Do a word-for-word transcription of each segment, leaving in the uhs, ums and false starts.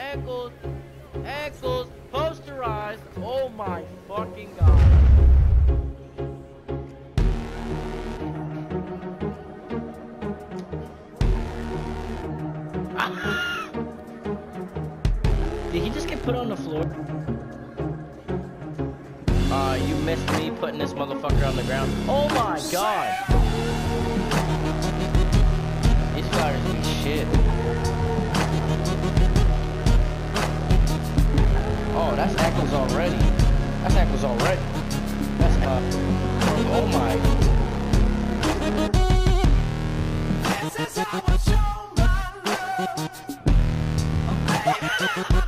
ankles, ankles, posterized. Oh my fucking god. Did he just get put on the floor? Uh, you missed me putting this motherfucker on the ground. Oh my god! These flyers be shit. Oh, that's ankles already. That's ankles already. That's, uh, oh my. This is how I show my love.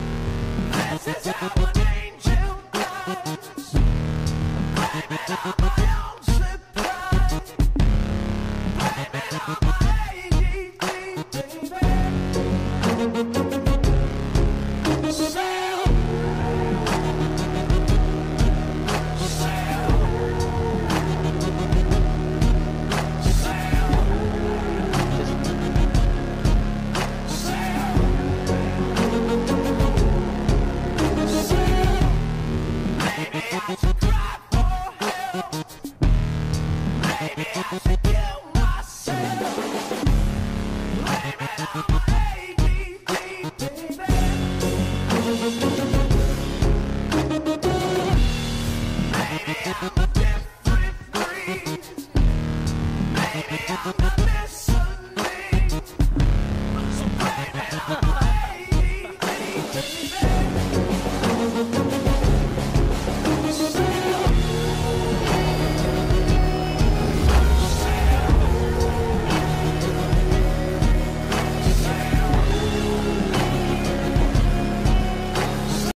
This is how an angel does.